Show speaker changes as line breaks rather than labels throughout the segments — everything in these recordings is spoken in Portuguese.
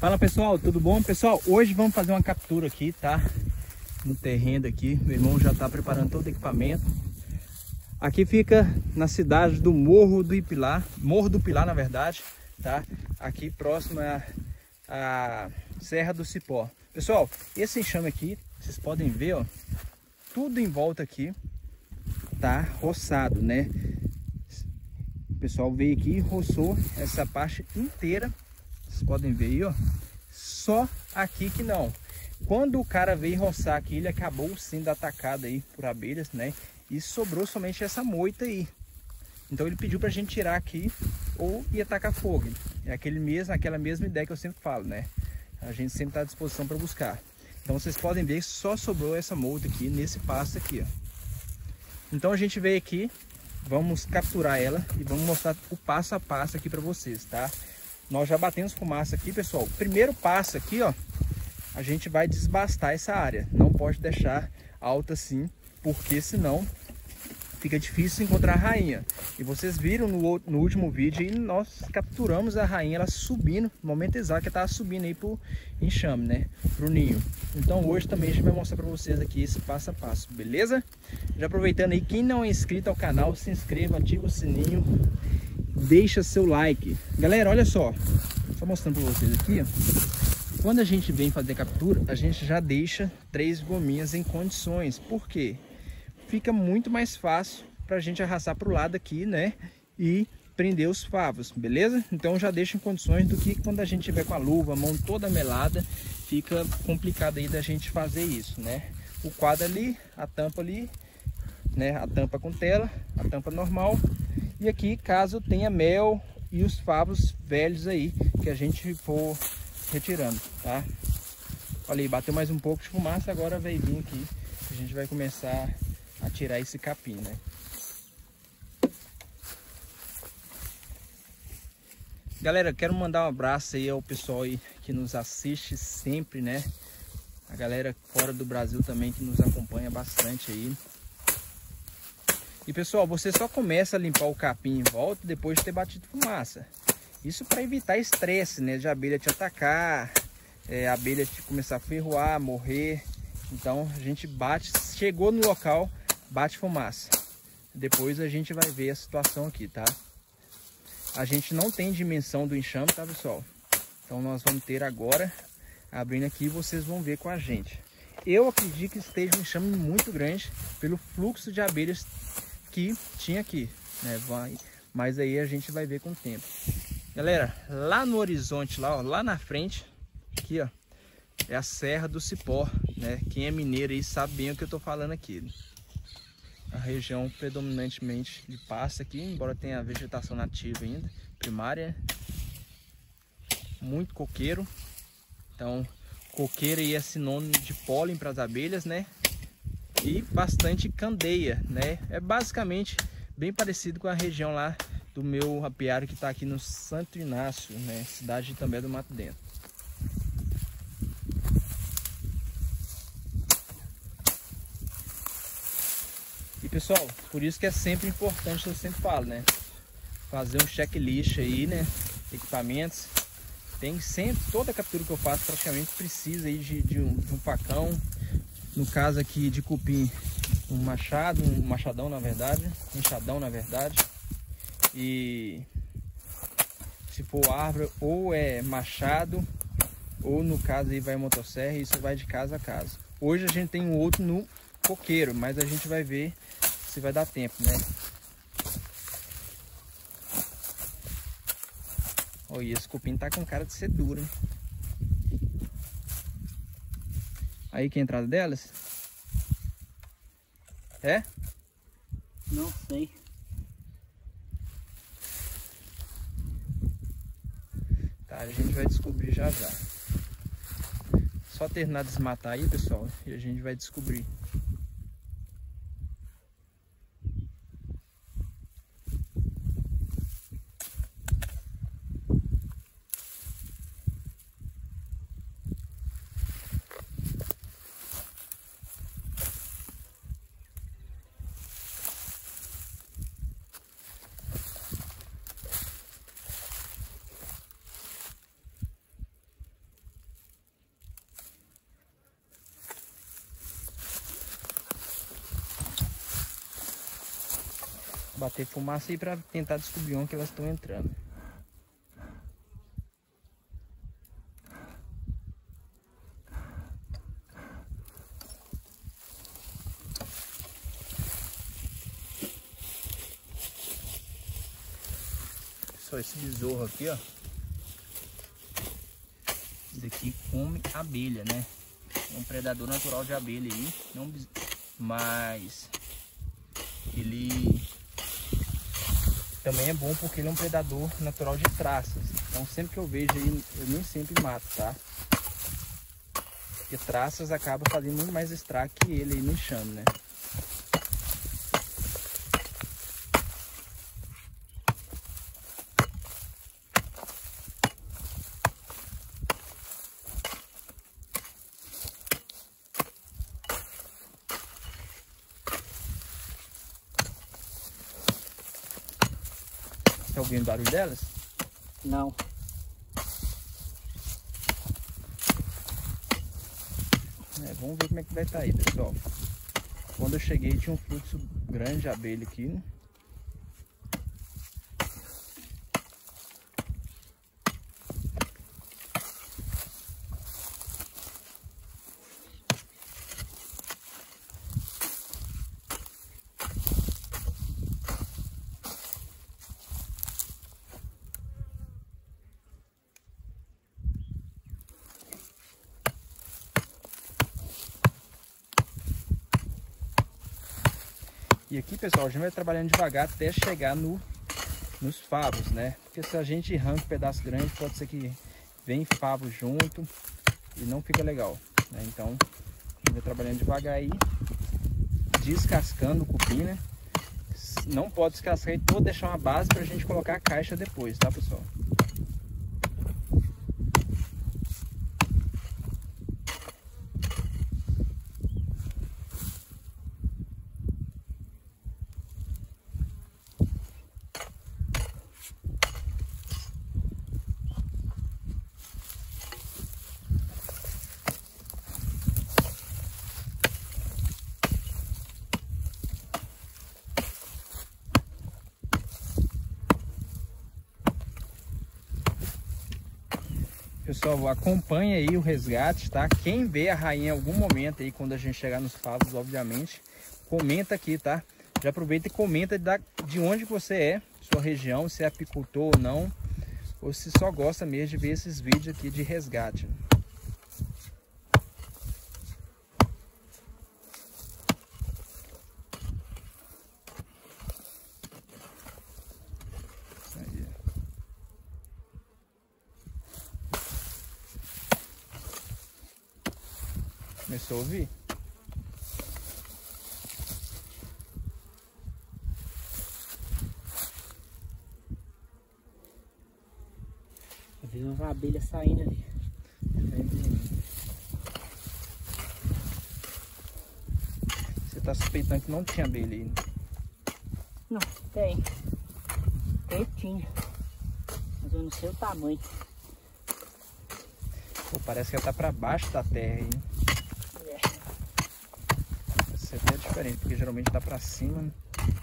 Fala pessoal, tudo bom? Pessoal, hoje vamos fazer uma captura aqui, tá? No terreno aqui, meu irmão já tá preparando todo o equipamento. Aqui fica na cidade do Morro do Pilar, na verdade, tá? Aqui próximo a Serra do Cipó. Pessoal, esse enxame aqui, vocês podem ver, ó, tudo em volta aqui tá roçado, né? O pessoal veio aqui e roçou essa parte inteira. Vocês podem ver aí, ó. Só aqui que não. Quando o cara veio roçar aqui, ele acabou sendo atacado aí por abelhas, né? E sobrou somente essa moita aí. Então ele pediu pra gente tirar aqui ou ia tacar fogo. É aquela mesma ideia que eu sempre falo, né? A gente sempre está à disposição para buscar. Então vocês podem ver que só sobrou essa moita aqui nesse pasto aqui, ó. Então a gente veio aqui, vamos capturar ela e vamos mostrar o passo a passo aqui para vocês, tá? Nós já batemos fumaça aqui, pessoal. Primeiro passo aqui, ó, a gente vai desbastar essa área. Não pode deixar alta assim, porque senão fica difícil encontrar a rainha. E vocês viram no último vídeo aí, nós capturamos a rainha, ela subindo, no momento exato que ela estava subindo aí pro enxame, né? Pro ninho. Então hoje também a gente vai mostrar para vocês aqui esse passo a passo, beleza? Já aproveitando aí, quem não é inscrito ao canal, se inscreva, ativa o sininho, deixa seu like. Galera, olha só mostrando para vocês aqui, ó. Quando a gente vem fazer captura, a gente já deixa 3 gominhas em condições. Por quê? Fica muito mais fácil para a gente arrastar para o lado aqui, né? E prender os favos, beleza? Então já deixa em condições do que quando a gente tiver com a luva, a mão toda melada, fica complicado aí da gente fazer isso, né? O quadro ali, a tampa ali, né? A tampa com tela, a tampa normal. E aqui, caso tenha mel e os favos velhos aí, que a gente for retirando, tá? Olha aí, bateu mais um pouco de fumaça, agora vai vir aqui, a gente vai começar a tirar esse capim, né? Galera, quero mandar um abraço aí ao pessoal aí que nos assiste sempre, né? A galera fora do Brasil também que nos acompanha bastante aí. E pessoal, você só começa a limpar o capim em volta depois de ter batido fumaça. Isso para evitar estresse, né? De abelha te atacar, a abelha te começar a ferroar, morrer. Então a gente bate, chegou no local, bate fumaça. Depois a gente vai ver a situação aqui, tá? A gente não tem dimensão do enxame, tá, pessoal? Então nós vamos ter agora, abrindo aqui, vocês vão ver com a gente. Eu acredito que esteja um enxame muito grande pelo fluxo de abelhas que tinha aqui, né? Mas aí a gente vai ver com o tempo. Galera, lá no horizonte, lá, ó, lá na frente, aqui, ó, é a Serra do Cipó, né? Quem é mineiro aí sabe bem o que eu tô falando aqui. A região predominantemente de pasta aqui, embora tenha vegetação nativa ainda, primária. Muito coqueiro. Então, coqueiro aí é sinônimo de pólen para as abelhas, né? E bastante candeia, né? É basicamente bem parecido com a região lá do meu apiário que está aqui no Santo Inácio, né? Cidade de Itambé do Mato Dentro. E pessoal, por isso que é sempre importante, eu sempre falo, né? Fazer um checklist aí, né? Equipamentos. Tem sempre, toda captura que eu faço praticamente precisa aí de um facão. No caso aqui de cupim, um machadão na verdade, um enxadão na verdade. E se for árvore, ou é machado, ou no caso aí vai motosserra, isso vai de casa a casa. Hoje a gente tem um outro no coqueiro, mas a gente vai ver se vai dar tempo, né? Olha, esse cupim tá com cara de ser duro, hein? Aí que é a entrada delas? É?
Não sei.
Tá, a gente vai descobrir já já. Só terminar de desmatar aí, pessoal, e a gente vai descobrir. bater fumaça aí para tentar descobrir onde que elas estão entrando. Só esse besouro aqui, ó. Esse daqui come abelha, né? É um predador natural de abelha aí, não, mas ele também é bom porque ele é um predador natural de traças. Então sempre que eu vejo aí, eu nem sempre mato, tá? Porque traças acaba fazendo muito mais estrago que ele aí no enxame, né? Tá ouvindo o barulho delas?
Não.
Vamos ver como é que vai estar aí, pessoal. Quando eu cheguei tinha um fluxo grande de abelha aqui, né? E aqui, pessoal, a gente vai trabalhando devagar até chegar nos favos, né? Porque se a gente arranca um pedaço grande, pode ser que vem favo junto e não fica legal, né? Então, a gente vai trabalhando devagar aí, descascando o cupim, né? Não pode descascar e todo, deixar uma base pra gente colocar a caixa depois, tá, pessoal? Pessoal, acompanha aí o resgate, tá? Quem vê a rainha em algum momento aí, quando a gente chegar nos favos, obviamente, comenta aqui, tá? Já aproveita e comenta de onde você é, sua região, se é apicultor ou não, ou se só gosta mesmo de ver esses vídeos aqui de resgate. Começou a ouvir?
Eu vi umas abelhas saindo ali.
Você tá suspeitando que não tinha abelha aí?
Não, tem. Tinha. Mas eu não sei o tamanho.
Pô, parece que ela tá pra baixo da terra aí. Isso aqui é diferente, porque geralmente tá pra cima, né?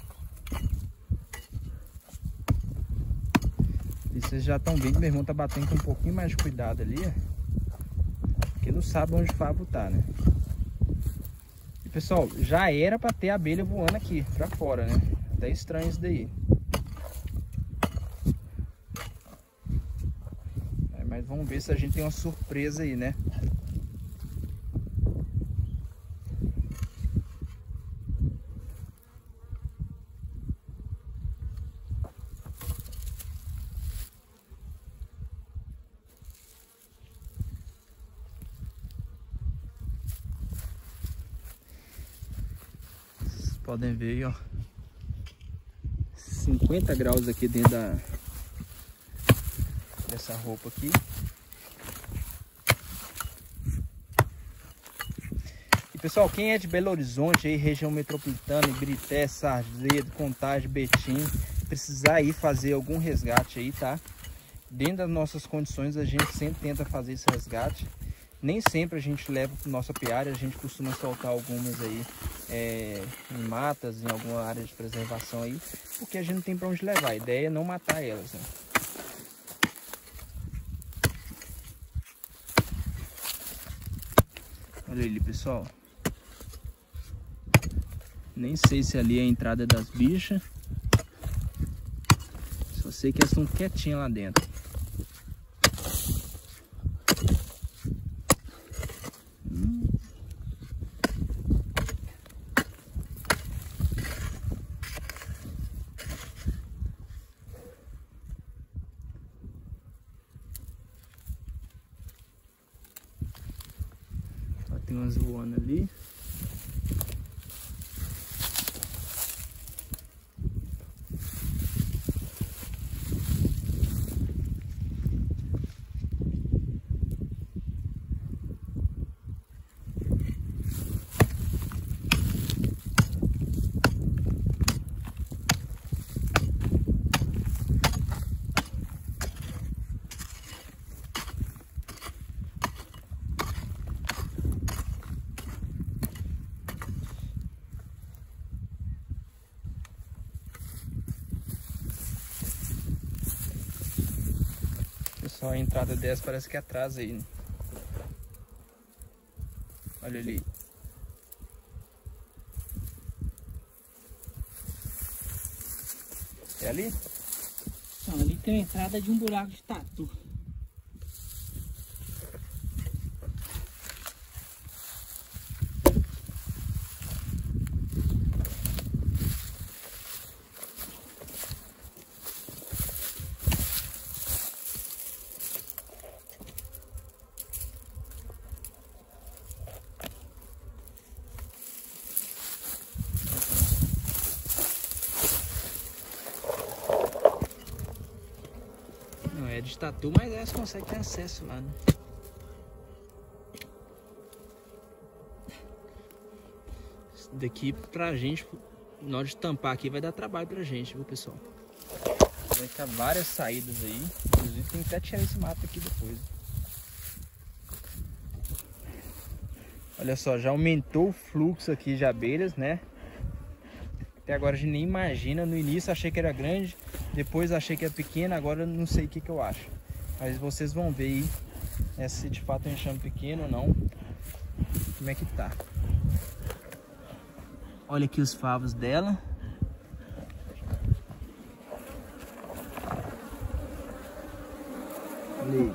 E vocês já estão vendo que meu irmão tá batendo com um pouquinho mais de cuidado ali, ó. Porque não sabe onde o favo tá, né? E pessoal, já era pra ter abelha voando aqui pra fora, né? Até estranho isso daí. Mas vamos ver se a gente tem uma surpresa aí, né? Vocês podem ver aí, ó. 50 graus aqui dentro dessa roupa aqui. E pessoal, quem é de Belo Horizonte, aí, região metropolitana, Ibirité, Sarzedo, Contagem, Betim, precisar ir fazer algum resgate aí, tá? Dentro das nossas condições, a gente sempre tenta fazer esse resgate. Nem sempre a gente leva para nossa apiária, a gente costuma soltar algumas aí em matas, em alguma área de preservação aí, porque a gente não tem para onde levar. A ideia é não matar elas, né? Olha ali, pessoal. Nem sei se ali é a entrada das bichas. Só sei que elas estão quietinhas lá dentro. Ó, tem umas voando ali. Pessoal, a entrada dessa parece que é atrás aí, né? Olha ali. É ali?
Não, ali tem a entrada de um buraco de tatu.
Não é de tatu, mas elas conseguem ter acesso lá, né? Isso daqui pra gente, na hora de tampar aqui, vai dar trabalho pra gente, viu, pessoal? Vai estar várias saídas aí. Inclusive tem que até tirar esse mato aqui depois. Olha só, já aumentou o fluxo aqui de abelhas, né? Até agora a gente nem imagina. No início achei que era grande, depois achei que era pequeno, agora não sei o que eu acho. Mas vocês vão ver aí se de fato é um enxame pequeno ou não. Como é que tá. Olha aqui os favos dela. Olha aí.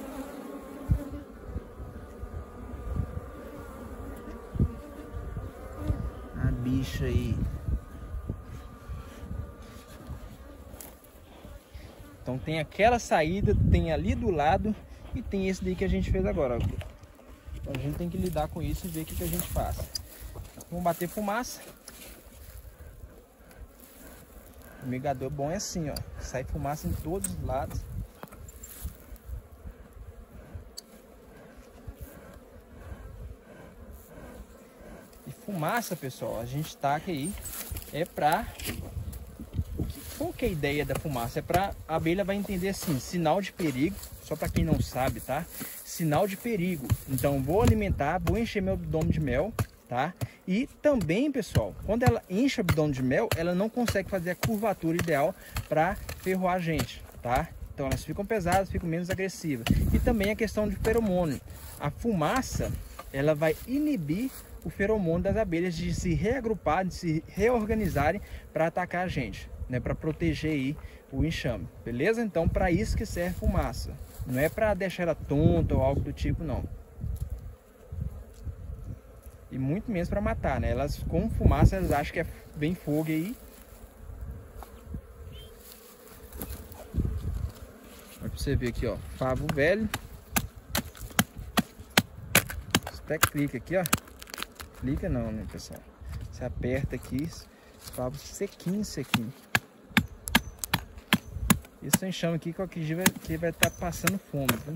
A bicha aí. Então tem aquela saída, tem ali do lado e tem esse daí que a gente fez agora. Então a gente tem que lidar com isso e ver o que a gente faz. Vamos bater fumaça. O migador bom é assim, ó. Sai fumaça em todos os lados. E fumaça, pessoal, a gente taca aí qual que é a ideia da fumaça? É para a abelha vai entender assim, sinal de perigo, só para quem não sabe, tá? Sinal de perigo. Então vou alimentar, vou encher meu abdômen de mel, tá? E também, pessoal, quando ela enche o abdômen de mel, ela não consegue fazer a curvatura ideal para ferroar a gente, tá? Então elas ficam pesadas, ficam menos agressivas. E também a questão de feromônio. A fumaça, ela vai inibir o feromônio das abelhas de se reagrupar, de se reorganizarem para atacar a gente, né, para proteger aí o enxame, beleza? Então para isso que serve fumaça, não é para deixar ela tonta ou algo do tipo, não. E muito menos para matar, né? Elas com fumaça elas acham que vem fogo aí. Olha pra você ver aqui, ó, favo velho. Você até clica aqui, ó. Clica não, né, pessoal? Você aperta aqui, favo sequinho, sequinho. Esse enxame aqui, qualquer dia vai estar passando fome, viu?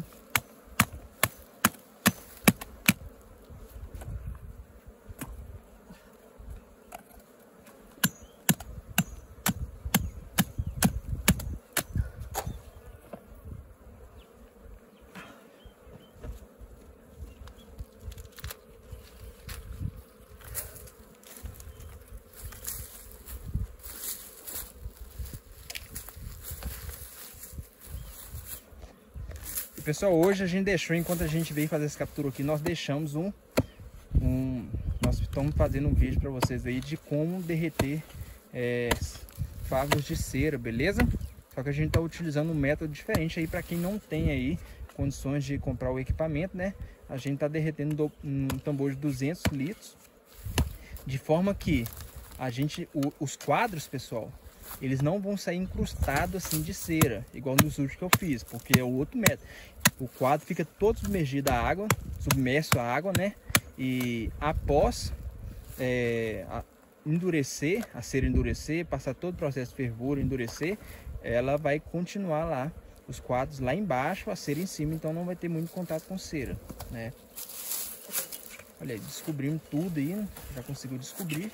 pessoal, hoje a gente deixou, enquanto a gente veio fazer essa captura aqui, nós deixamos nós estamos fazendo um vídeo para vocês aí de como derreter favos de cera, beleza? Só que a gente está utilizando um método diferente aí para quem não tem aí condições de comprar o equipamento, né? A gente está derretendo um tambor de 200 litros, de forma que os quadros, pessoal, eles não vão sair incrustados assim de cera, igual nos últimos que eu fiz, porque é o outro método. O quadro fica todo submergido à água, submerso à água, né? E após endurecer, a cera endurecer, passar todo o processo de fervura, endurecer, ela vai continuar lá, os quadros lá embaixo, a cera em cima, então não vai ter muito contato com cera, né? Olha aí, descobrimos tudo aí, né? Já conseguiu descobrir.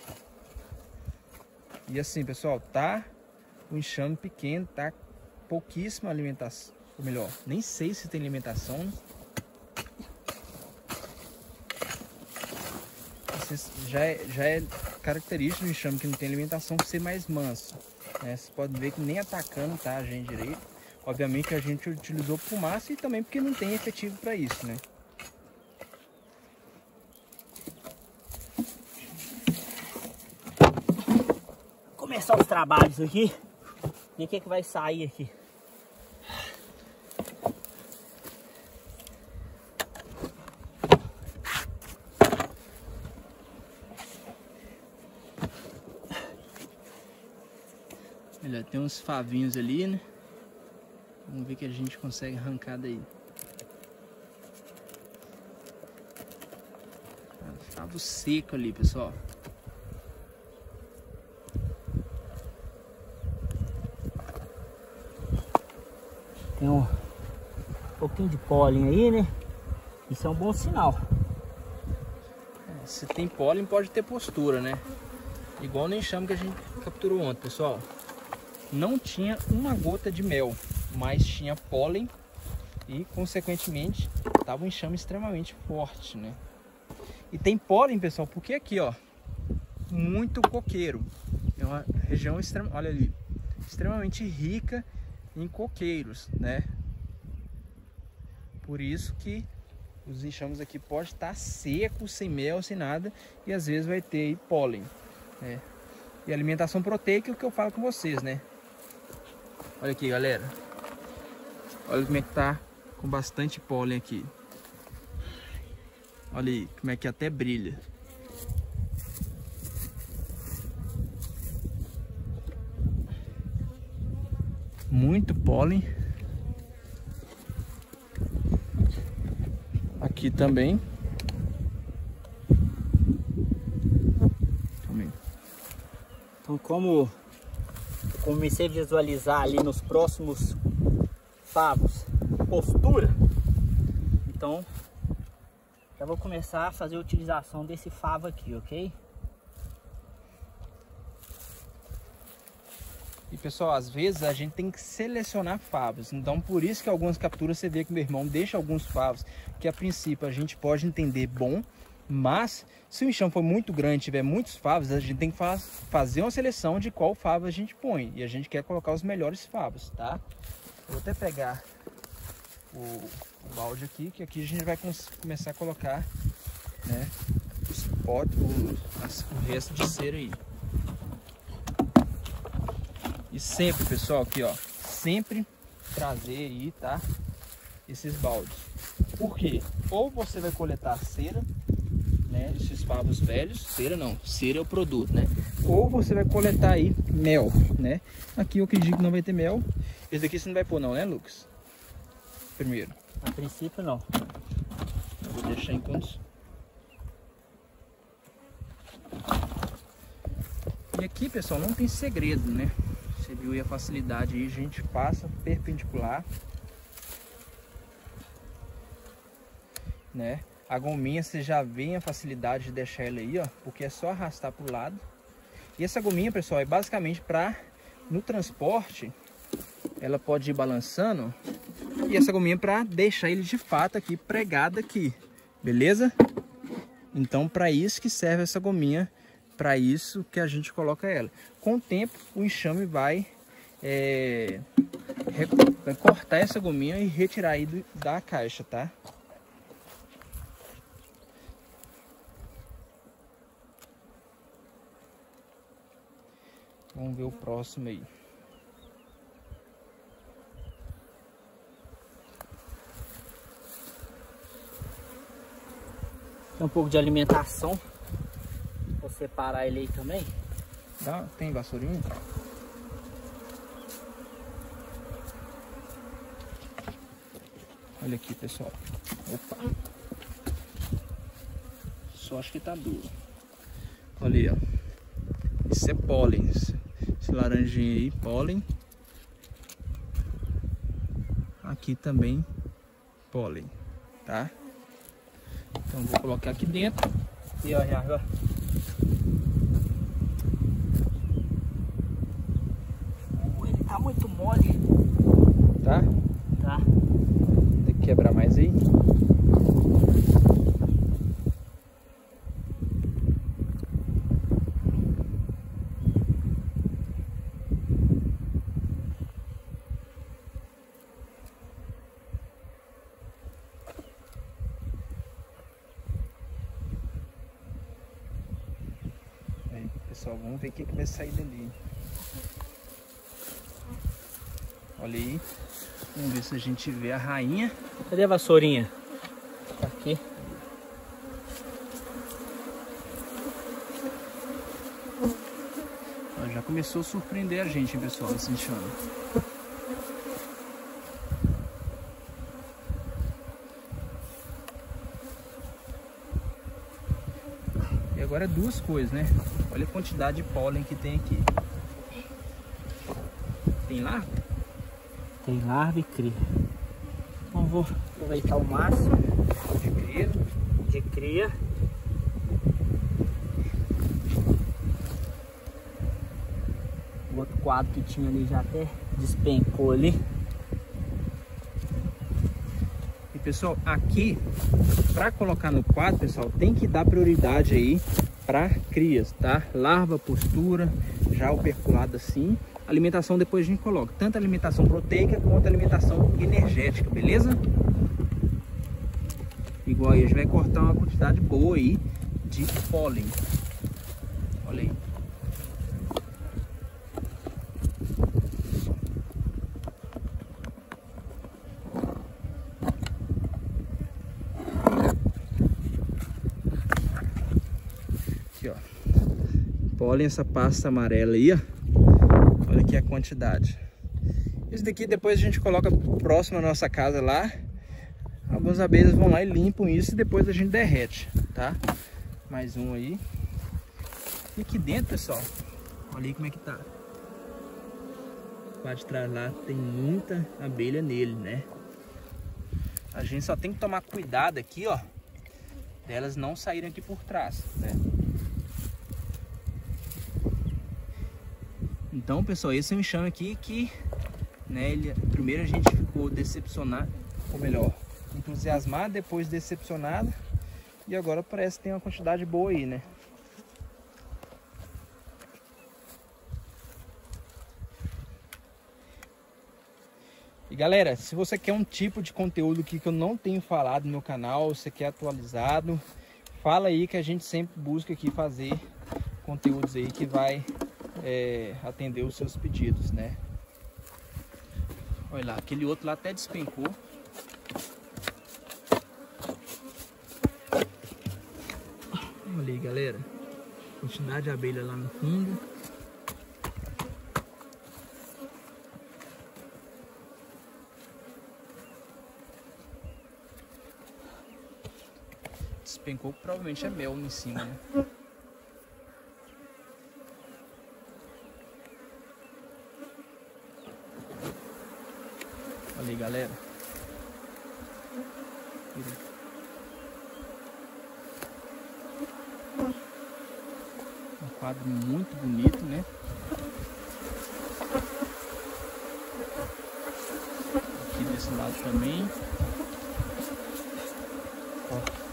E assim, pessoal, tá o enxame pequeno, tá pouquíssima alimentação, ou melhor, nem sei se tem alimentação, né? Já é característico do enxame que não tem alimentação ser mais manso, né? Você pode ver que nem atacando tá a gente direito. Obviamente a gente utilizou fumaça e também porque não tem efetivo para isso, né?
Começar os trabalhos aqui. E o que vai sair aqui?
Olha, tem uns favinhos ali, né? Vamos ver que a gente consegue arrancar daí. Favo seco ali, pessoal.
Tem um pouquinho de pólen aí, né? Isso é um bom sinal.
Se tem pólen, pode ter postura, né? Igual no enxame que a gente capturou ontem, pessoal. Não tinha uma gota de mel, mas tinha pólen e, consequentemente, estava um enxame extremamente forte, né? E tem pólen, pessoal, porque aqui, ó, muito coqueiro. É uma região olha ali, extremamente rica em coqueiros, né? Por isso que os enxames aqui podem estar secos, sem mel, sem nada, e às vezes vai ter aí pólen, né? E alimentação proteica é o que eu falo com vocês, né? Olha aqui, galera. Olha como é que tá com bastante pólen aqui. Olha aí, como é que até brilha. Muito pólen. Aqui também.
Então, como comecei a visualizar ali nos próximos favos postura, então já vou começar a fazer a utilização desse favo aqui, ok?
E pessoal, às vezes a gente tem que selecionar favos, então por isso que algumas capturas você vê que meu irmão deixa alguns favos que a princípio a gente pode entender bom, mas se o enxame for muito grande, tiver muitos favos, a gente tem que fazer uma seleção de qual favo a gente põe, e a gente quer colocar os melhores favos, tá? Vou até pegar o balde aqui, que aqui a gente vai começar a colocar, né, os potes, o resto de cera aí. E sempre, pessoal, aqui ó, sempre trazer aí, tá, esses baldes. Por quê? Ou você vai coletar cera, né, esses favos velhos, cera não, cera é o produto, né? Ou você vai coletar aí mel, né? Aqui eu acredito que não vai ter mel. Esse daqui você não vai pôr não, né, Lucas? Primeiro.
A princípio não.
Eu vou deixar em condições. E aqui, pessoal, não tem segredo, né? Você viu aí a facilidade aí, a gente passa perpendicular, né? A gominha você já vê a facilidade de deixar ela aí, ó, porque é só arrastar para o lado. E essa gominha, pessoal, é basicamente para no transporte, ela pode ir balançando. E essa gominha para deixar ele de fato aqui pregado aqui, beleza? Então, para isso que serve essa gominha, para isso que a gente coloca ela. Com o tempo, o enxame vai vai cortar essa gominha e retirar aí da caixa, tá? Vamos ver o próximo aí.
Tem um pouco de alimentação. Vou separar ele aí também.
Tem vassourinha? Olha aqui, pessoal. Opa. Só acho que tá duro. Olha aí, ó. Isso é pólen. Esse laranjinho aí, pólen. Aqui também, pólen, tá? Então vou colocar aqui dentro.
E ó, já. Ele tá muito mole.
Tá?
Tá.
Tem que quebrar mais aí. Aí, pessoal, vamos ver o que vai sair dali. Olha aí. Vamos ver se a gente vê a rainha.
Cadê a vassourinha? Tá aqui.
Ó, já começou a surpreender a gente, hein, pessoal, esse enxame. E agora duas coisas, né? Olha a quantidade de pólen que tem aqui. Tem larva?
Tem larva e cria. Então vou aproveitar o máximo de cria. O outro quadro que tinha ali já até despencou ali.
E pessoal, aqui, para colocar no quadro, pessoal, tem que dar prioridade aí para crias, tá? Larva, postura, já o perculado assim. Alimentação depois a gente coloca, tanto alimentação proteica quanto alimentação energética, beleza? Igual aí, a gente vai cortar uma quantidade boa aí de pólen. Olha aí. Aqui, ó. Pólen, essa pasta amarela aí, ó. Olha aqui a quantidade. Isso daqui depois a gente coloca próximo à nossa casa lá. Algumas abelhas vão lá e limpam isso e depois a gente derrete, tá? Mais um aí. E aqui dentro, pessoal, olha aí como é que tá. O quadro de trás lá tem muita abelha nele, né? A gente só tem que tomar cuidado aqui, ó, delas não saírem aqui por trás, né? Então, pessoal, esse é um enxame aqui que, né, primeiro a gente ficou decepcionado, ou melhor, entusiasmado, depois decepcionado, e agora parece que tem uma quantidade boa aí, né? E galera, se você quer um tipo de conteúdo aqui que eu não tenho falado no meu canal, você quer atualizado, fala aí que a gente sempre busca aqui fazer conteúdos aí que vai atender os seus pedidos, né? Olha lá, aquele outro lá até despencou. Olha aí, galera, quantidade de abelha lá no fundo. Despencou, provavelmente é mel em cima, né? Olha aí, galera. Um quadro muito bonito, né? Aqui desse lado também. Ó.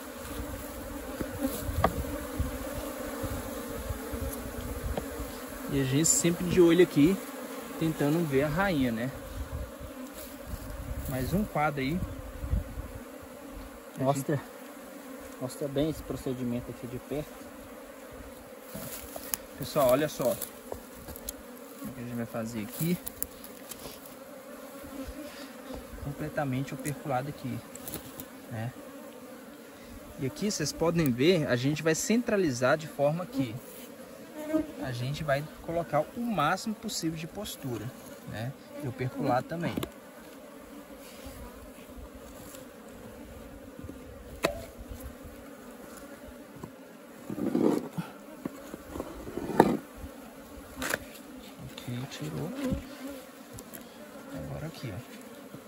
E E a gente sempre de olho aqui, tentando ver a rainha, né? Mais um quadro aí.
Mostra bem esse procedimento aqui de perto.
Pessoal, olha só. O que a gente vai fazer aqui. Completamente operculado aqui, né? E aqui vocês podem ver, a gente vai centralizar de forma que a gente vai colocar o máximo possível de postura, né? E operculado também. Ok, tirou. Agora aqui, ó.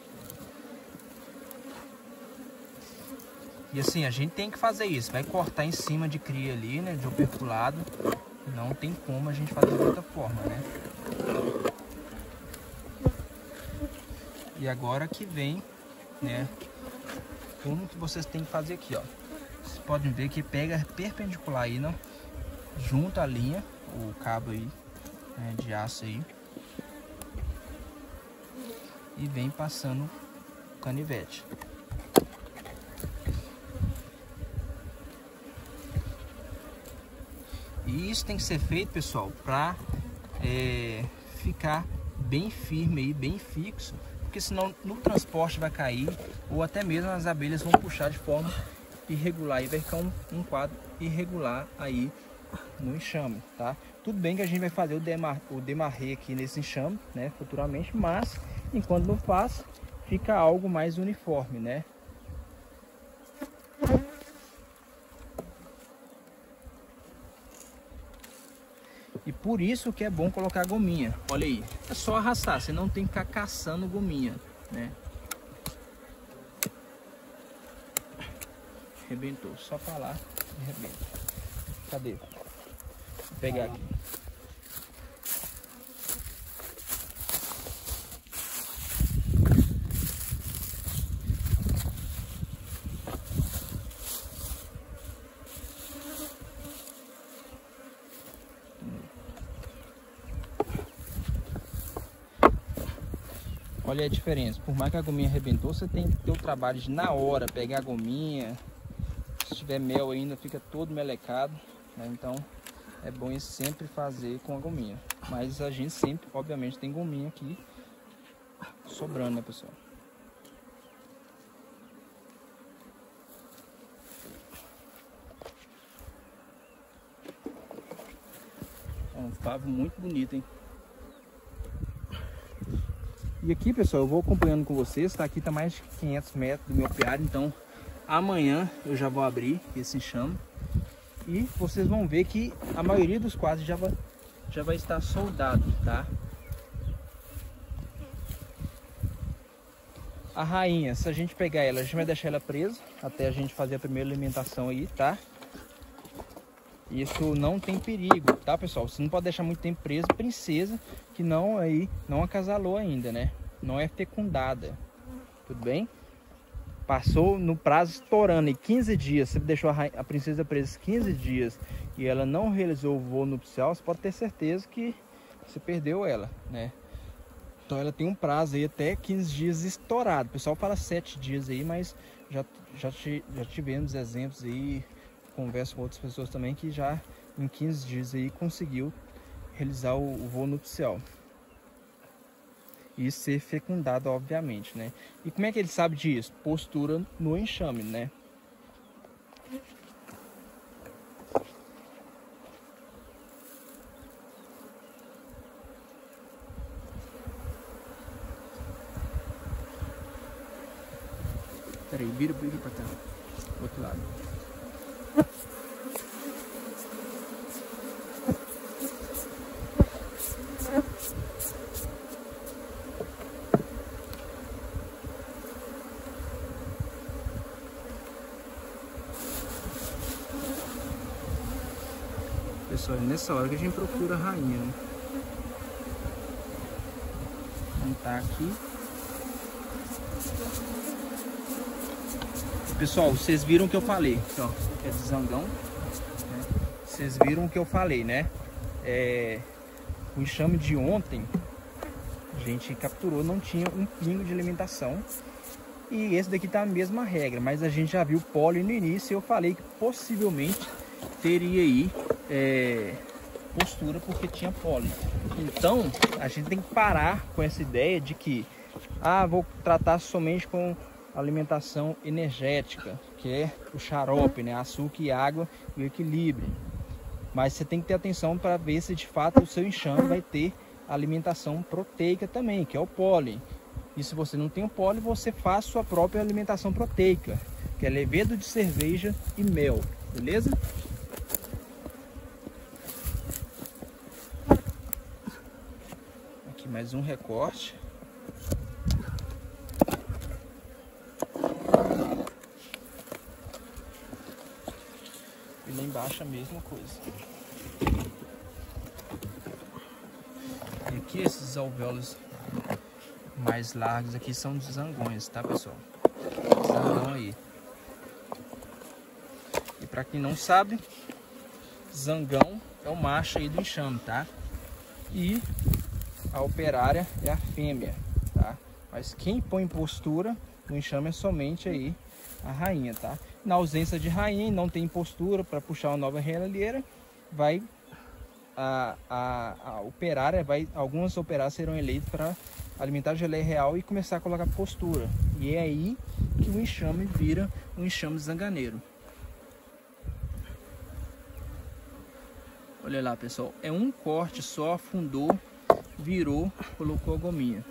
E assim, a gente tem que fazer isso. Vai cortar em cima de cria ali, né? De operculado. Não tem como a gente fazer de outra forma, né? E agora que vem, né? Como que vocês têm que fazer aqui, ó. Vocês podem ver que pega perpendicular aí, não? Junta a linha, o cabo aí, né, de aço aí. E vem passando o canivete. E isso tem que ser feito, pessoal, para ficar bem firme aí, bem fixo, porque senão no transporte vai cair ou até mesmo as abelhas vão puxar de forma irregular e vai ficar um quadro irregular aí no enxame, tá? Tudo bem que a gente vai fazer o demarré aqui nesse enxame, né, futuramente, mas enquanto não faz, fica algo mais uniforme, né? E por isso que é bom colocar gominha. Olha aí, é só arrastar, você não tem que ficar caçando gominha, né? Arrebentou, só falar e arrebenta. Cadê? Vou pegar aqui. Olha a diferença, por mais que a gominha arrebentou, você tem que ter o trabalho de na hora pegar a gominha. Se tiver mel ainda fica todo melecado, né? Então é bom sempre fazer com a gominha. Mas a gente sempre, obviamente, tem gominha aqui sobrando, né, pessoal? Um favo muito bonito, hein? E aqui, pessoal, eu vou acompanhando com vocês, tá? Aqui tá mais de 500 metros do meu apiário, então amanhã eu já vou abrir esse enxame e vocês vão ver que a maioria dos quadros já vai estar soldado, tá? A rainha, se a gente pegar ela, a gente vai deixar ela presa até a gente fazer a primeira alimentação aí, tá? Isso não tem perigo, tá, pessoal? Você não pode deixar muito tempo preso. Princesa que não acasalou ainda, né? Não é fecundada. Tudo bem? Passou no prazo estourando em 15 dias. Você deixou a princesa presa 15 dias e ela não realizou o voo nupcial, você pode ter certeza que você perdeu ela, né? Então ela tem um prazo aí até 15 dias estourado. O pessoal fala 7 dias aí, mas já tivemos exemplos aí. Converso com outras pessoas também que já em 15 dias aí conseguiu realizar o voo nupcial e ser fecundado, obviamente, né? E como é que ele sabe disso? Postura no enxame, né? Peraí, vira pra cá, outro lado. Pessoal, é nessa hora que a gente procura a rainha, né? Vamos tá aqui. Pessoal, vocês viram o que eu falei, ó, é de zangão, né? Vocês viram o que eu falei, né? O enxame de ontem, a gente capturou, não tinha um pingo de alimentação. E esse daqui tá a mesma regra, mas a gente já viu pólen no início e eu falei que possivelmente teria aí postura porque tinha pólen. Então, a gente tem que parar com essa ideia de que vou tratar somente com alimentação energética, que é o xarope, né? Açúcar e água e o equilíbrio. Mas você tem que ter atenção para ver se de fato o seu enxame vai ter alimentação proteica também, que é o pólen. E se você não tem o pólen, você faz sua própria alimentação proteica, que é levedo de cerveja e mel, beleza? Aqui mais um recorte. E lá embaixo a mesma coisa. E aqui esses alvéolos mais largos aqui são dos zangões, tá, pessoal? Zangão aí. E para quem não sabe, zangão é o macho aí do enxame, tá? E a operária é a fêmea, tá? Mas quem põe postura no enxame é somente aí a rainha, tá? Na ausência de rainha e não tem postura para puxar uma nova realheira, vai a operária, algumas operárias serão eleitas para alimentar a geleia real e começar a colocar postura. E é aí que o enxame vira um enxame zanganeiro. Olha lá, pessoal, é um corte só, afundou, virou, colocou a gominha.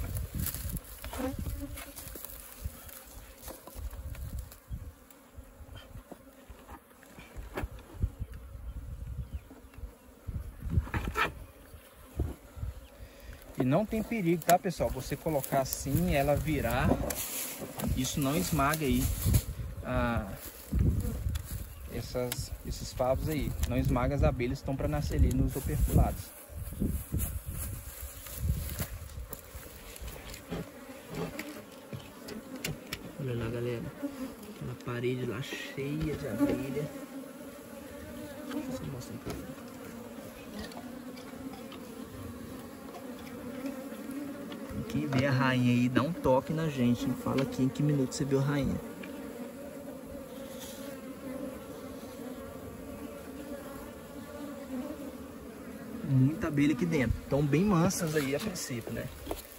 E não tem perigo, tá, pessoal? Você colocar assim, ela virar, isso não esmaga aí esses favos aí. Não esmaga as abelhas que estão para nascer ali nos operculados. Olha lá, galera. Aquela parede lá cheia de abelha. Deixa eu mostrar um pouco. Quem vê a rainha aí, dá um toque na gente. Fala aqui em que minuto você viu a rainha. Muita abelha aqui dentro. Estão bem mansas aí a princípio, né?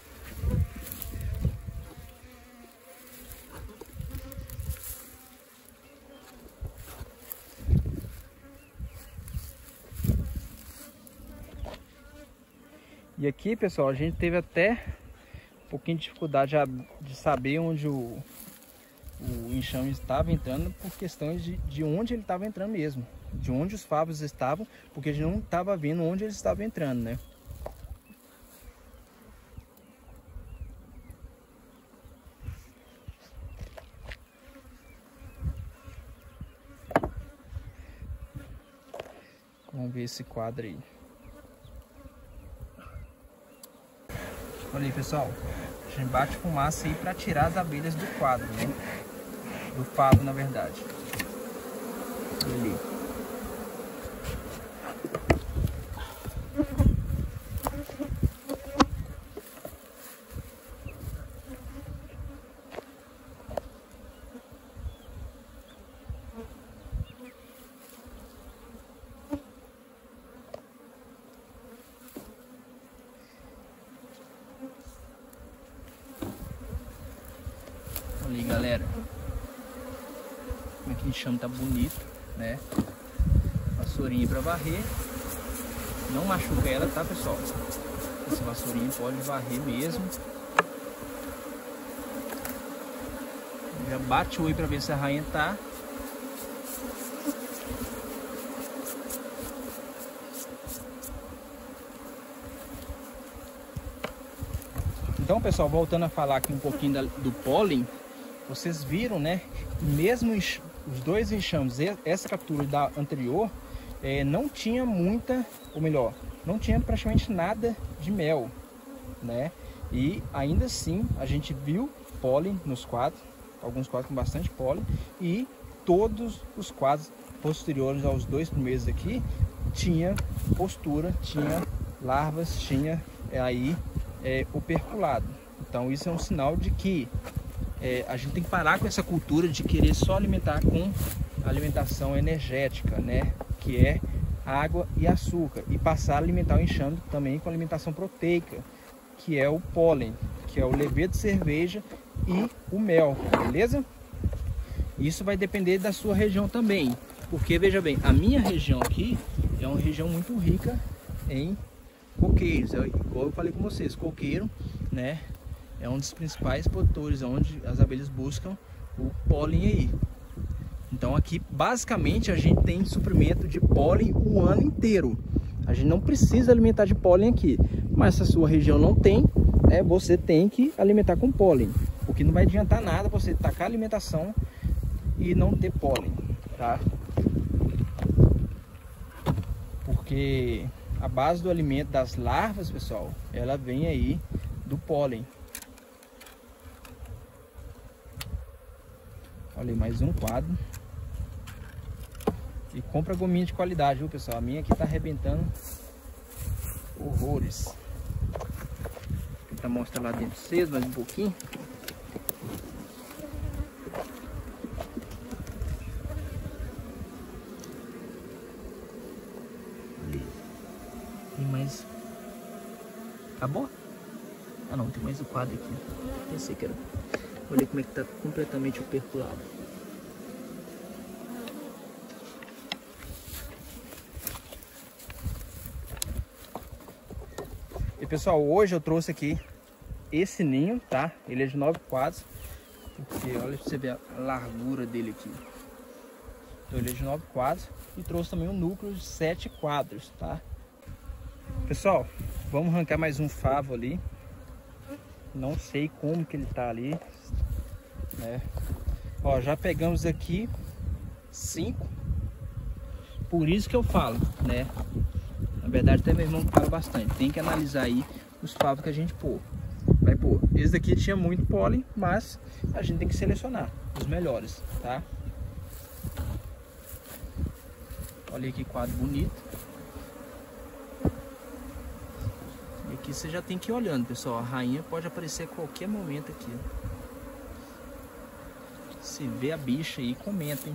E aqui, pessoal, a gente teve até um pouquinho de dificuldade de saber onde o enxame estava entrando, por questões de onde ele estava entrando mesmo, de onde os favos estavam, porque a gente não estava vendo onde eles estavam entrando, né? Vamos ver esse quadro aí. Olha aí, pessoal, a gente bate fumaça aí para tirar as abelhas do quadro, né? Do favo, na verdade. Olha ali. Ali, galera, como é que o enxame tá bonito, né? Vassourinha para varrer, não machuca ela, tá, pessoal? Esse vassourinho pode varrer mesmo. Já bate o oi para ver se a rainha tá. Então, pessoal, voltando a falar aqui um pouquinho do pólen, vocês viram, né? Mesmo os dois enxames, essa captura da anterior, não tinha muita, ou melhor, não tinha praticamente nada de mel, né? E ainda assim a gente viu pólen nos quadros, alguns quadros com bastante pólen, e todos os quadros posteriores aos dois primeiros aqui tinha postura, tinha larvas tinha aí operculado. Então isso é um sinal de que a gente tem que parar com essa cultura de querer só alimentar com alimentação energética, né? Que é água e açúcar, e passar a alimentar o enxame também com alimentação proteica, que é o pólen, que é o levedo de cerveja e o mel, beleza? Isso vai depender da sua região também, porque veja bem, a minha região aqui é uma região muito rica em coqueiros, igual eu falei com vocês, coqueiro, né, é um dos principais produtores onde as abelhas buscam o pólen aí. Então aqui basicamente a gente tem suprimento de pólen o ano inteiro. A gente não precisa alimentar de pólen aqui, mas se a sua região não tem, você tem que alimentar com pólen, porque não vai adiantar nada você tacar alimentação e não ter pólen, tá? Porque a base do alimento das larvas, pessoal, ela vem aí do pólen. Olha aí, mais um quadro. E compra gominha de qualidade, viu, pessoal? A minha aqui tá arrebentando horrores. Vou tentar mostrar lá dentro de vocês mais um pouquinho. Tem mais... Acabou? Ah não, tem mais um quadro aqui. Pensei que era... Olha como é que tá completamente operculado. E pessoal, hoje eu trouxe aqui esse ninho, tá? Ele é de 9 quadros. Porque olha pra você ver a largura dele aqui. Então ele é de 9 quadros. E trouxe também um núcleo de 7 quadros, tá? Pessoal, vamos arrancar mais um favo ali. Não sei como que ele tá ali, né? Ó, já pegamos aqui 5. Por isso que eu falo, né? Na verdade até meu irmão fala bastante. Tem que analisar aí os favos que a gente vai pôr. Esse daqui tinha muito pólen, mas a gente tem que selecionar os melhores, tá? Olha que quadro bonito. E aqui você já tem que ir olhando, pessoal. A rainha pode aparecer a qualquer momento aqui. Se vê a bicha aí, comentem.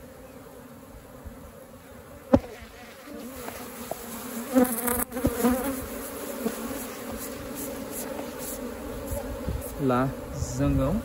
Lá, zangão.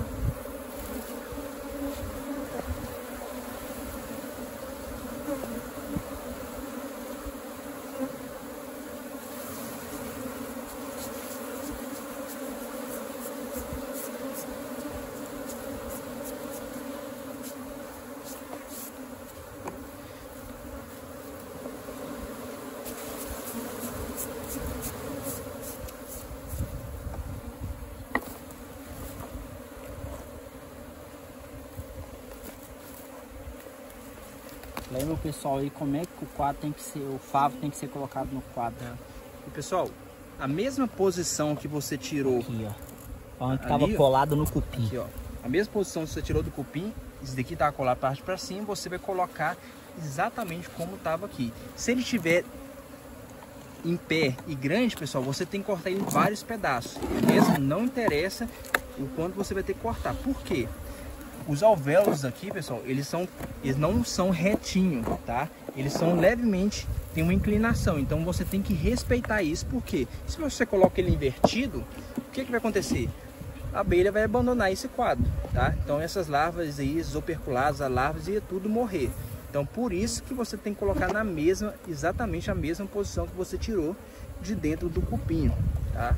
Lembra o pessoal aí como é que o quadro tem que ser, o favo tem que ser colocado no quadro.
E pessoal, a mesma posição que você tirou
aqui, ó, onde estava colado no cupim.
Aqui, ó, a mesma posição que você tirou do cupim, esse daqui tá colado parte para cima, você vai colocar exatamente como estava aqui. Se ele tiver em pé e grande, pessoal, você tem que cortar ele em vários pedaços, beleza? Não interessa o quanto você vai ter que cortar. Por quê? Os alvéolos aqui, pessoal, eles não são retinhos, tá? Eles são levemente, tem uma inclinação. Então você tem que respeitar isso, porque se você coloca ele invertido, o que vai acontecer? A abelha vai abandonar esse quadro, tá? Então essas larvas aí, esses operculados, as larvas, ia tudo morrer. Então por isso que você tem que colocar na mesma, exatamente a mesma posição que você tirou de dentro do cupinho, tá?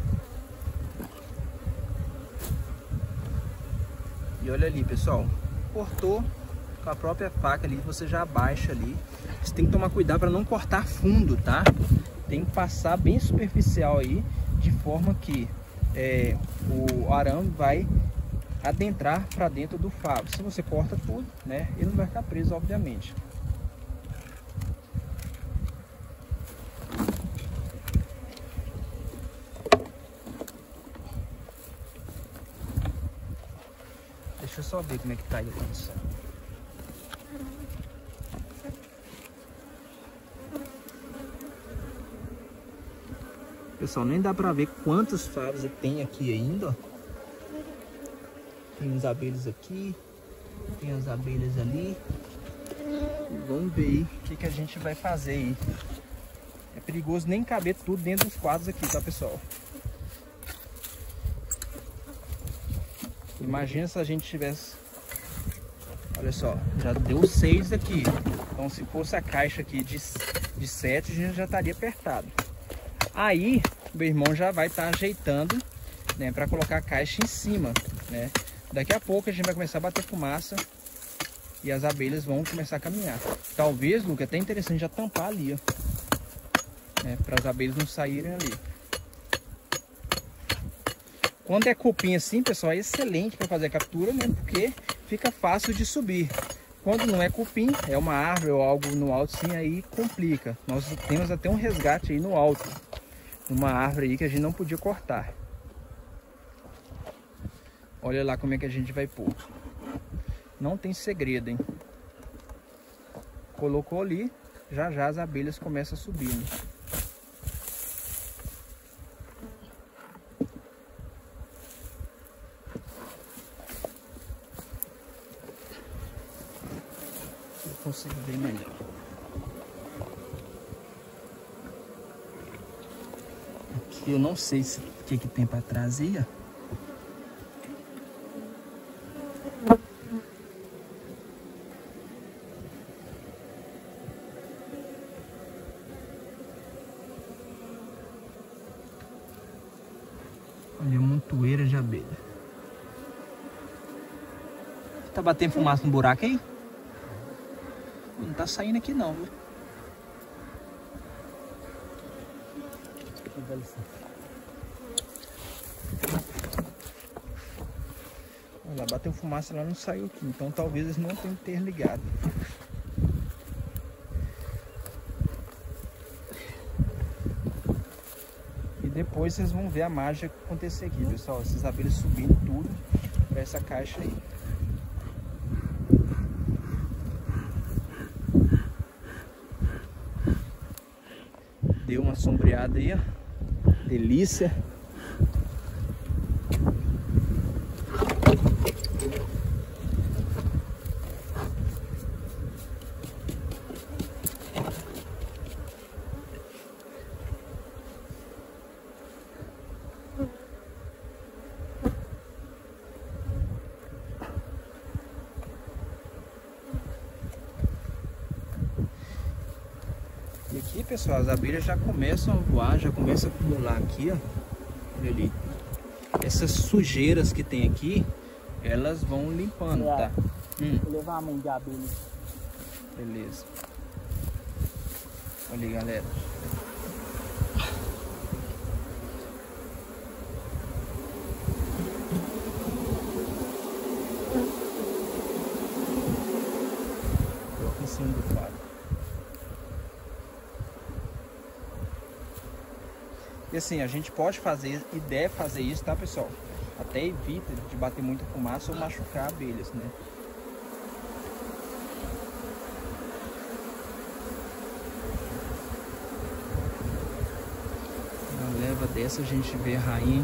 E olha ali, pessoal, cortou com a própria faca ali, você já abaixa ali. Você tem que tomar cuidado para não cortar fundo, tá? Tem que passar bem superficial aí, de forma que o arame vai adentrar para dentro do favo. Se você corta tudo, né, ele não vai ficar preso, obviamente. Deixa eu só ver como é que tá aí a condição. pessoal, nem dá pra ver quantos favos tem aqui ainda, ó. Tem as abelhas aqui, tem as abelhas ali. Vamos ver aí o que a gente vai fazer aí. É perigoso nem caber tudo dentro dos quadros aqui, tá, pessoal? Imagina se a gente tivesse... Olha só, já deu 6 aqui. Então se fosse a caixa aqui de 7, a gente já estaria apertado. Aí, meu irmão já vai estar ajeitando, né, para colocar a caixa em cima, né? Daqui a pouco a gente vai começar a bater fumaça e as abelhas vão começar a caminhar. Talvez, Luca, até interessante já tampar ali, ó, né, para as abelhas não saírem ali. Quando é cupim assim, pessoal, é excelente para fazer a captura, mesmo porque fica fácil de subir. Quando não é cupim, é uma árvore ou algo no alto, sim, aí complica. Nós temos até um resgate aí no alto, uma árvore aí que a gente não podia cortar. Olha lá como é que a gente vai pôr. Não tem segredo, hein? Colocou ali, já já as abelhas começam a subir, né? Eu consigo ver melhor. Aqui eu não sei o que tem para trás aí, ó. Olha, montoeira de abelha. Tá batendo fumaça no buraco aí? Não tá saindo aqui não, viu? Olha lá, bateu fumaça lá, não saiu aqui. Então talvez eles não tenham que ter ligado. Depois vocês vão ver a mágica acontecer aqui, pessoal. Essas abelhas subindo tudo para essa caixa aí. Deu uma sombreada aí, ó. Delícia. E aqui, pessoal, as abelhas já começam a voar, já começam a acumular aqui, ó. Olha ali. Essas sujeiras que tem aqui, elas vão limpando, tá?
Vou levar a mão de abelha.
Beleza. Olha aí, galera. Coloca em cima do quadro. E assim, a gente pode fazer e deve fazer isso, tá, pessoal? Até evita de bater muita fumaça ou machucar abelhas, né? Na leva dessa a gente vê a rainha.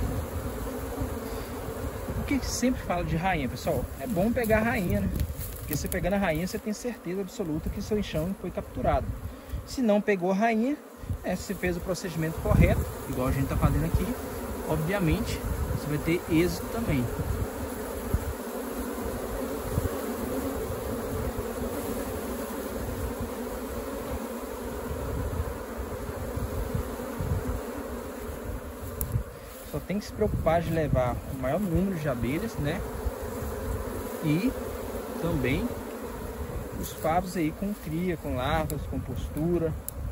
Por que sempre fala de rainha, pessoal? É bom pegar a rainha, né? Porque você pegando a rainha, você tem certeza absoluta que seu enxame foi capturado. Se não pegou a rainha, se fez o procedimento correto, igual a gente está fazendo aqui, obviamente você vai ter êxito também. Só tem que se preocupar de levar o maior número de abelhas, né? E também os favos aí com cria, com larvas, com postura.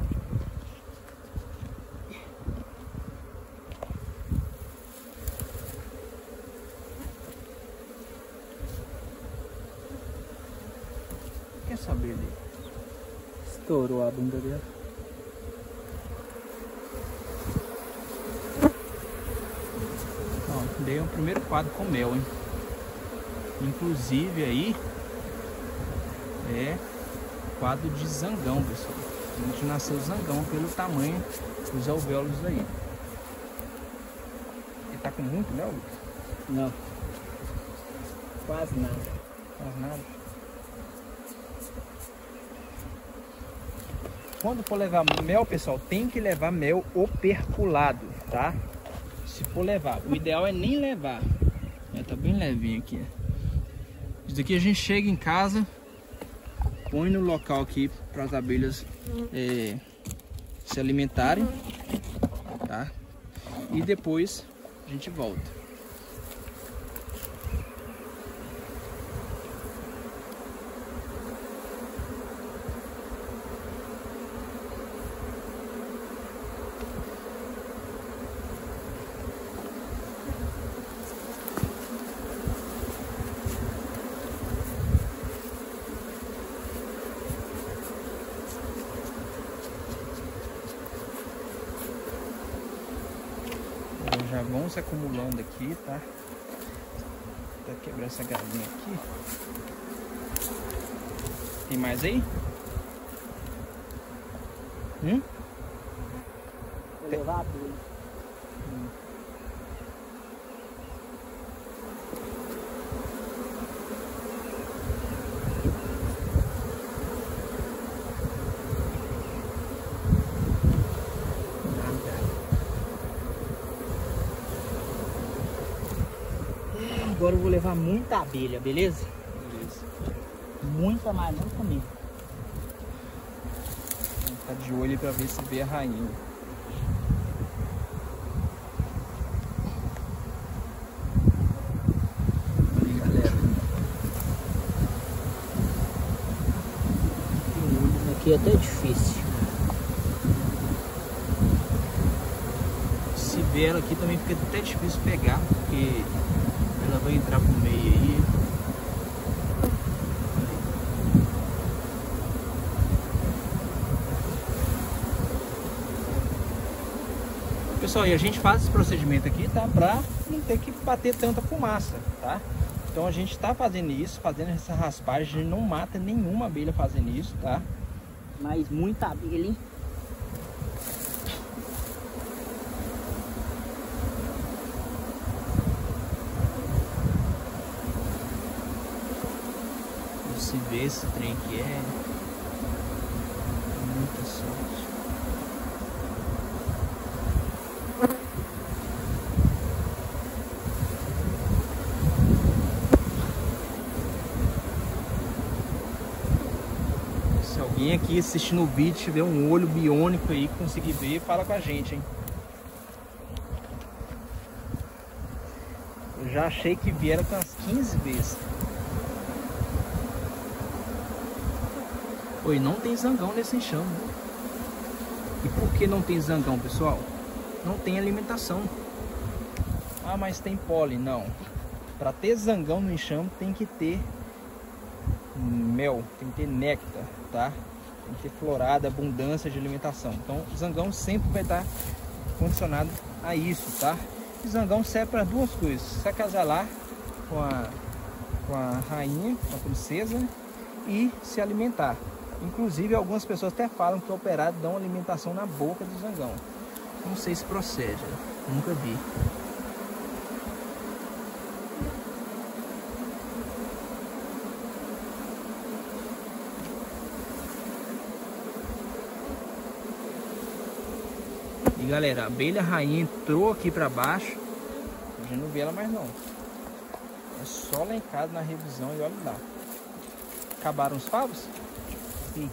Quer saber ali?
Estourou a bunda dela.
Ó, dei o primeiro quadro com mel, hein? Inclusive aí é quadro de zangão, pessoal. A gente nasceu zangão pelo tamanho dos alvéolos aí. Tá com muito mel, Lucas?
Não. Quase nada.
Quase nada. Quando for levar mel, pessoal, tem que levar mel operculado, tá? Se for levar, o ideal é nem levar. Tá bem levinho aqui. Isso daqui a gente chega em casa, põe no local aqui para as abelhas se alimentarem, tá? E depois a gente volta. Já vão se acumulando aqui, tá? Vou quebrar essa galinha aqui. Tem mais aí?
Vou levar a abelha. Agora eu vou levar muita abelha, beleza?
Beleza.
Muita, mas não também.
Vamos ficar de olho pra ver se vê a rainha. Aí, galera.
Aqui é até difícil.
Se ver ela aqui também fica até difícil pegar, porque ela vai entrar pro meio aí. Pessoal, e a gente faz esse procedimento aqui, tá? Pra não ter que bater tanta fumaça, tá? Então a gente tá fazendo isso, fazendo essa raspagem, a gente não mata nenhuma abelha fazendo isso, tá?
Mas muita abelha, hein?
Se vê esse trem aqui é muita sorte. Se alguém aqui assistindo o vídeo tiver um olho biônico aí, conseguir ver, fala com a gente, hein? Eu já achei que vieram com umas 15 vezes. Oi, não tem zangão nesse enxame. E por que não tem zangão, pessoal? Não tem alimentação. Ah, mas tem pólen. Não. Para ter zangão no enxame tem que ter mel, tem que ter néctar, tá? Tem que ter florada, abundância de alimentação. Então o zangão sempre vai estar condicionado a isso, tá? E zangão serve para duas coisas: se acasalar com a rainha, com a princesa, e se alimentar. Inclusive algumas pessoas até falam que operados dão alimentação na boca do zangão. Não sei se procede, nunca vi. E galera, a abelha rainha entrou aqui para baixo. A gente não vê ela mais não. É só lá em casa na revisão e olha lá. Acabaram os favos? Sim.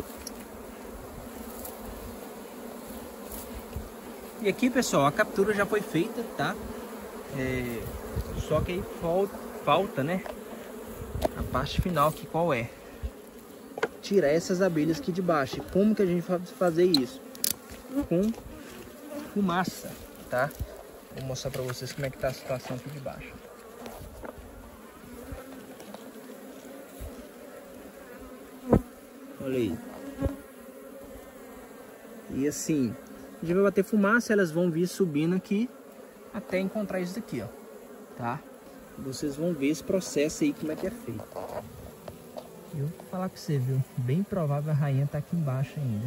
E aqui, pessoal, a captura já foi feita, tá? Só que aí falta, né? A parte final aqui, qual é? Tirar essas abelhas aqui de baixo. E como que a gente vai fazer isso? Com fumaça, tá? Vou mostrar pra vocês como é que tá a situação aqui de baixo. Olha aí. E assim, a gente vai bater fumaça, elas vão vir subindo aqui até encontrar isso daqui, ó. Tá? Vocês vão ver esse processo aí, como é que é feito. Eu vou falar com você, viu? Bem provável a rainha tá aqui embaixo ainda.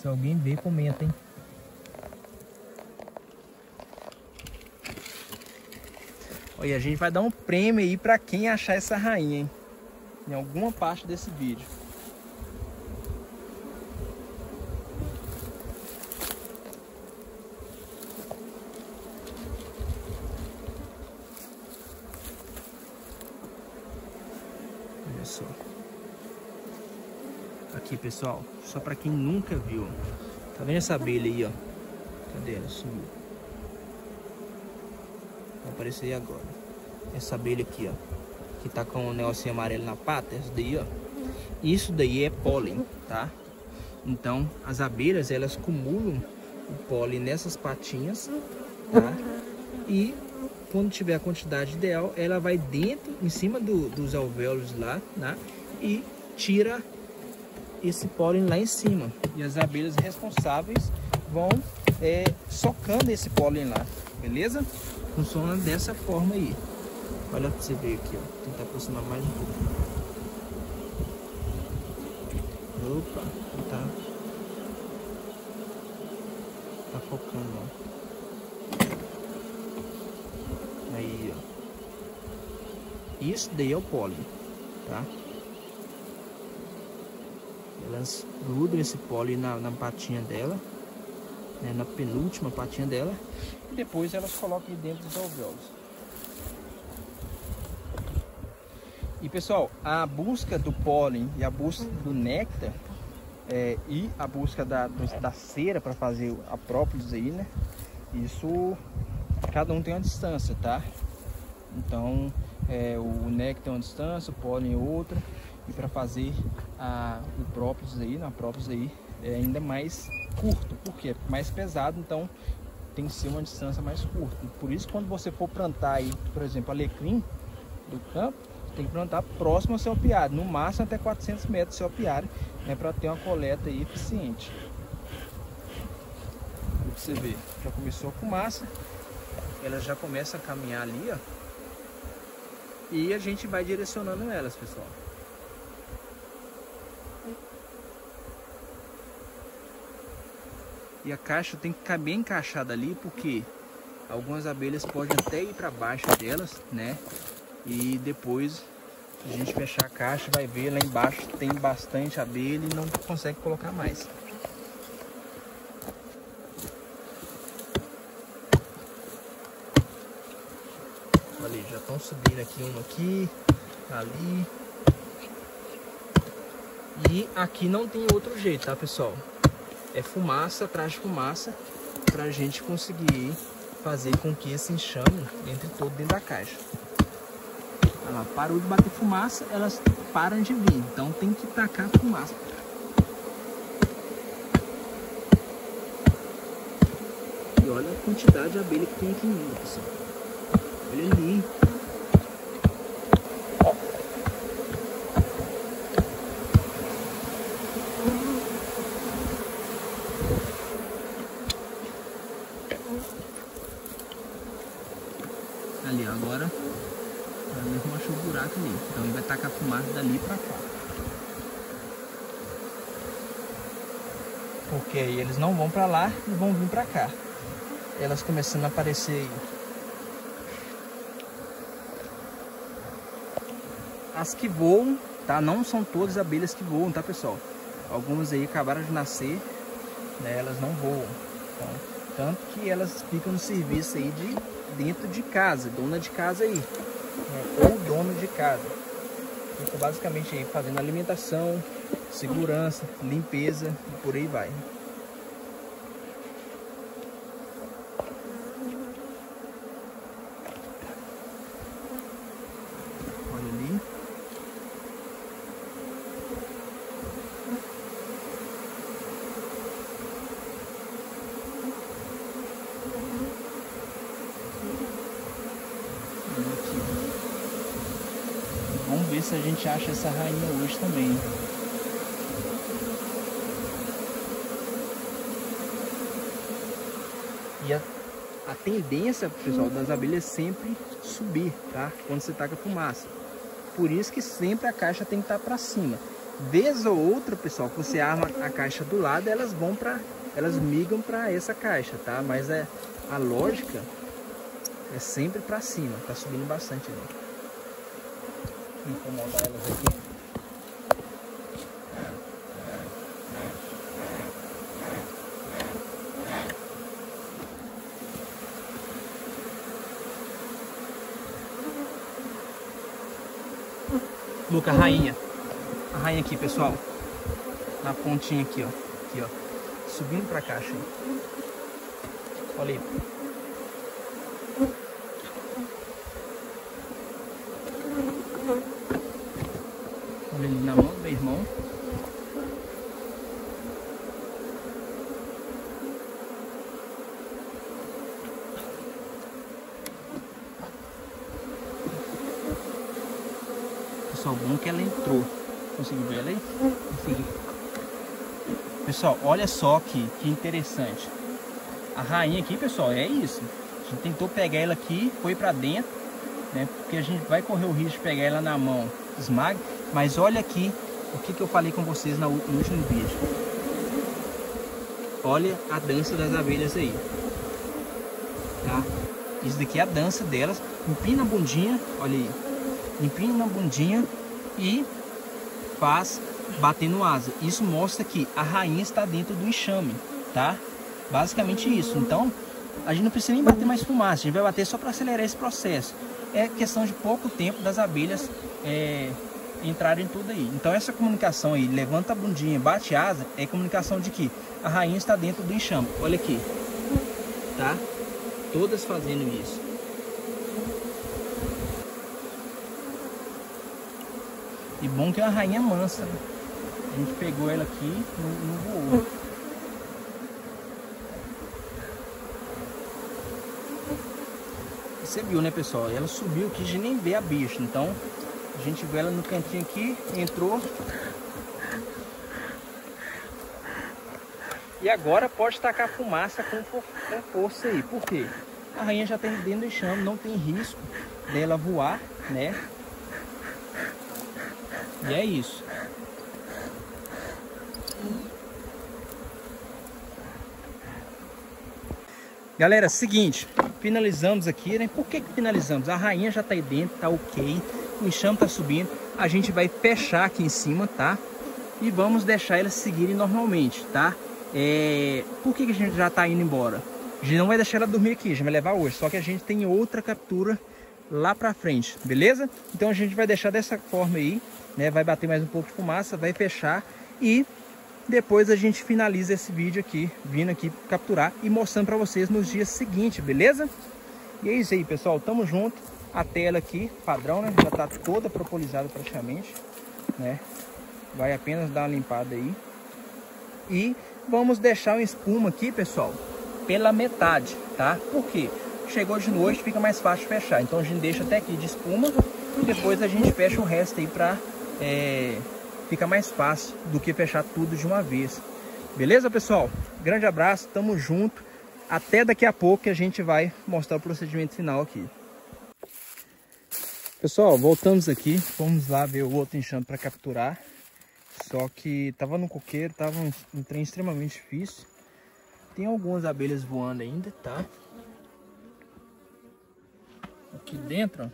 Se alguém ver, comenta, hein? Olha, a gente vai dar um prêmio aí pra quem achar essa rainha, hein? Em alguma parte desse vídeo. Olha só. Aqui, pessoal, só pra quem nunca viu. Tá vendo essa abelha aí, ó? Cadê ela? Sumiu. Vai aparecer aí agora. Essa abelha aqui, ó. Que tá com um negocinho amarelo na pata. Essa daí, ó. Isso daí é pólen, tá? Então, as abelhas, elas acumulam o pólen nessas patinhas, tá? E quando tiver a quantidade ideal, ela vai dentro, em cima dos alvéolos lá, né? E tira esse pólen lá em cima. E as abelhas responsáveis vão socando esse pólen lá, beleza? Funciona dessa forma aí. Olha pra você ver aqui, ó. Tentar aproximar mais um pouco. Opa, tá focando, ó. Aí, ó. Isso daí é o pólen, tá? Elas grudam esse pólen na patinha dela, né, na penúltima patinha dela, e depois elas colocam aí dentro dos alvéolos. E pessoal, a busca do pólen e a busca do néctar e a busca da cera para fazer a própolis aí, né? Isso, cada um tem uma distância, tá? Então, o néctar é uma distância, o pólen é outra. E para fazer o própolis aí, na própolis aí, é ainda mais curto, porque é mais pesado, então tem que ser uma distância mais curta. Por isso, quando você for plantar aí, por exemplo, alecrim do campo, tem que plantar próximo ao seu apiário, no máximo até 400 metros do seu apiário, né, para ter uma coleta aí eficiente. Você vê, já começou a fumaça, ela já começa a caminhar ali, ó, e a gente vai direcionando elas, pessoal. E a caixa tem que ficar bem encaixada ali, porque algumas abelhas podem até ir para baixo delas, né? E depois a gente fechar a caixa, vai ver lá embaixo tem bastante abelha e não consegue colocar mais. Olha, já estão subindo aqui uma aqui, ali. E aqui não tem outro jeito, tá, pessoal? É fumaça atrás de fumaça pra gente conseguir fazer com que esse enxame entre todo dentro da caixa. Olha lá, parou de bater fumaça, elas param de vir, então tem que tacar fumaça. E olha a quantidade de abelha que tem aqui ainda, pessoal. Olha ali. Ali, ó, agora mesmo achou o buraco ali, então ele vai tacar fumaça dali pra cá. Porque aí eles não vão pra lá e vão vir pra cá. Elas começando a aparecer aí. As que voam, tá? Não são todas abelhas que voam, tá, pessoal? Algumas aí acabaram de nascer, né? Elas não voam. Então, tanto que elas ficam no serviço aí de dentro de casa, dona de casa aí, né? Ou dono de casa. Fica basicamente aí fazendo alimentação, segurança, limpeza e por aí vai. Olha ali. Vamos ver se a gente acha essa rainha hoje também. E a tendência, pessoal, das abelhas é sempre subir, tá? Quando você taca fumaça. Por isso que sempre a caixa tem que estar para cima. Vez ou outra, pessoal, que você arma a caixa do lado, elas migram para essa caixa, tá? Mas a lógica é sempre para cima. Tá subindo bastante ali. Vou incomodar elas aqui. Luca, a rainha aqui, pessoal, na pontinha aqui, ó, subindo pra caixa aí. Olha aí. Olha ele na mão do meu irmão. Pessoal, bom que ela entrou. Conseguiu ver ela aí? Consegui. Pessoal, olha só que interessante. A rainha aqui, pessoal, é isso. A gente tentou pegar ela aqui, foi pra dentro, né? Porque a gente vai correr o risco de pegar ela na mão, esmaga. Mas olha aqui o que eu falei com vocês no último vídeo. Olha a dança das abelhas aí. Tá? Isso daqui é a dança delas. Empina a bundinha, olha aí. Empina a bundinha e faz batendo asa. Isso mostra que a rainha está dentro do enxame, tá? Basicamente isso. Então, a gente não precisa nem bater mais fumaça. A gente vai bater só para acelerar esse processo. É questão de pouco tempo das abelhas entrarem tudo aí. Então, essa comunicação aí, levanta a bundinha, bate asa, é comunicação de que a rainha está dentro do enxame. Olha aqui, tá? Todas fazendo isso. E bom que é uma rainha mansa, né? A gente pegou ela aqui e não voou. Você viu, né, pessoal? Ela subiu aqui, a gente nem vê a bicha. Então, a gente viu ela no cantinho aqui, entrou. E agora pode tacar fumaça com força aí. Por quê? A rainha já está dentro do enxame, não tem risco dela voar, né? E é isso. Galera, seguinte, finalizamos aqui, né? Por que finalizamos? A rainha já tá aí dentro, tá ok. O enxame tá subindo. A gente vai fechar aqui em cima, tá? E vamos deixar elas seguirem normalmente, tá? Por que a gente já tá indo embora? A gente não vai deixar ela dormir aqui, a gente vai levar hoje. Só que a gente tem outra captura lá pra frente, beleza? Então a gente vai deixar dessa forma aí, né? Vai bater mais um pouco de fumaça, vai fechar e depois a gente finaliza esse vídeo aqui, vindo aqui capturar e mostrando para vocês nos dias seguintes, beleza? E é isso aí, pessoal, tamo junto. A tela aqui, padrão, né? Já tá toda propolizada praticamente, né? Vai apenas dar uma limpada aí. E vamos deixar o espuma aqui, pessoal, pela metade, tá? Por quê? Chegou de noite, fica mais fácil fechar. Então a gente deixa até aqui de espuma e depois a gente fecha o resto aí pra... fica mais fácil do que fechar tudo de uma vez. Beleza, pessoal? Grande abraço, tamo junto. Até daqui a pouco que a gente vai mostrar o procedimento final aqui. Pessoal, voltamos aqui. Vamos lá ver o outro enxame para capturar. Só que tava no coqueiro, tava um trem extremamente difícil. Tem algumas abelhas voando ainda, tá? Aqui dentro,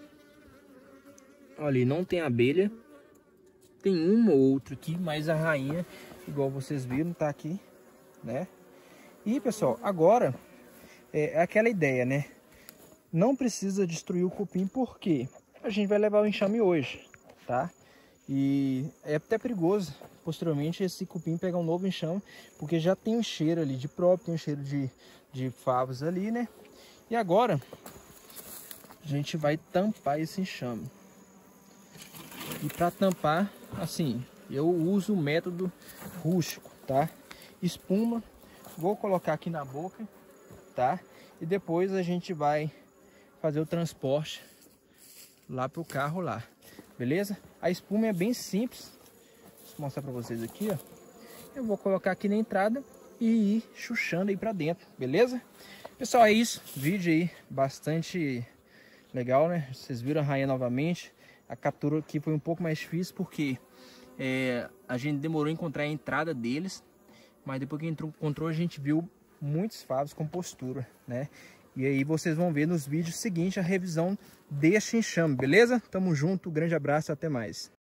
ó. Olha, não tem abelha. Tem uma ou outra aqui, mas a rainha, igual vocês viram, tá aqui, né? E, pessoal, agora é aquela ideia, né? Não precisa destruir o cupim, porque a gente vai levar o enxame hoje, tá? E é até perigoso, posteriormente, esse cupim pegar um novo enxame, porque já tem um cheiro ali de próprio, tem um cheiro de favos ali, né? E agora, a gente vai tampar esse enxame. E para tampar, assim, eu uso o método rústico, tá? Espuma, vou colocar aqui na boca, tá? E depois a gente vai fazer o transporte lá pro carro lá, beleza? A espuma é bem simples, vou mostrar para vocês aqui, ó. Eu vou colocar aqui na entrada e ir chuchando aí para dentro, beleza? Pessoal, é isso, vídeo aí bastante legal, né? Vocês viram a rainha novamente. A captura aqui foi um pouco mais difícil porque A gente demorou a encontrar a entrada deles, mas depois que encontrou a gente viu muitos favos com postura, né? E aí vocês vão ver nos vídeos seguintes a revisão deste enxame, beleza? Tamo junto, grande abraço, até mais.